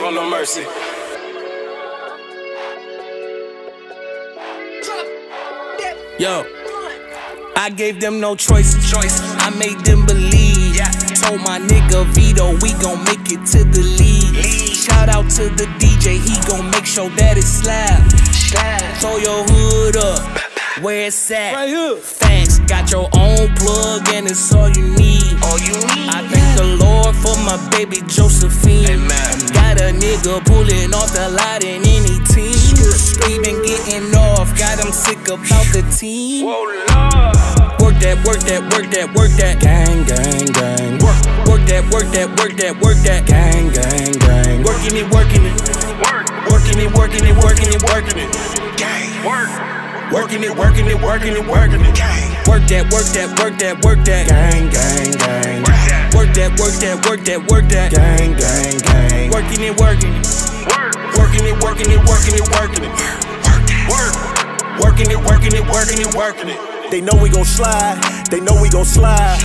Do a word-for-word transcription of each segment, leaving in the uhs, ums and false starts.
show no mercy. Yo, I gave them no choice. Choice. I made them believe. Yeah. Told my nigga Vito we gon' make it to the league. league. Shout out to the D J, he gon' make sure that it slap. Slap. Throw your hood up, where it's at. Right here. Facts, got your own plug and it's all you need. All you need. I thank the Lord for my baby Josephine. Amen. Got a nigga pulling off the lot in any team. We been getting off, got him sick about the team. Whoa, Lord. Work that, work that, work that, work that. Gang, gang, gang. Work, work that, work that, work that, work that. Gang, gang, gang. Working it, working it. Work, working it, working it, working it, working it. Gang, work. Working it, working it, working it, working it. Gang. Work that, work that, work that, work that. Gang, gang, gang. Work that, work that, work that, work that. Gang, gang, gang. Working it, working it. Work. Working it, working it, working it, working it. Work. Working it, working it, working it, working it. They know we gon' slide, they know we gon' slide.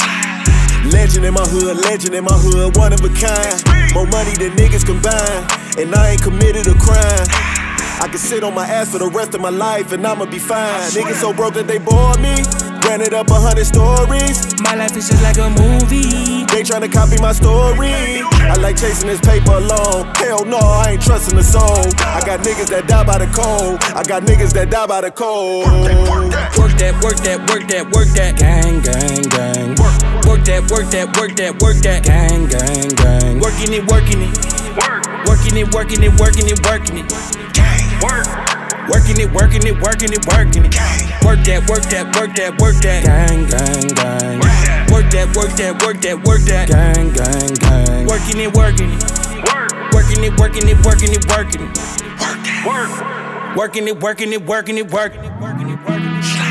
Legend in my hood, legend in my hood, one of a kind. More money than niggas combined, and I ain't committed a crime. I can sit on my ass for the rest of my life and I'ma be fine. Niggas so broke that they bore me, ran it up a hundred stories. My life is just like a movie. They tryna copy my story. I like chasing this paper alone. Hell no, I ain't trusting the soul. I got niggas that die by the cold. I got niggas that die by the cold. Work that, work that, work that, work that. Gang, gang, gang. Work that, work that, work that, work that. Gang, gang, gang. Working it, working it. Working it, working it, working it, working it. Work. Working it, working it, working it, working it. Work that, work that, work that, work that. Gang, gang, gang. Work that, work that, work that, work that. Gang, gang, gang. Working it, working it. Working it, working it, working it, working it. Work. Working it, working it, working it, working it. Working it, working it.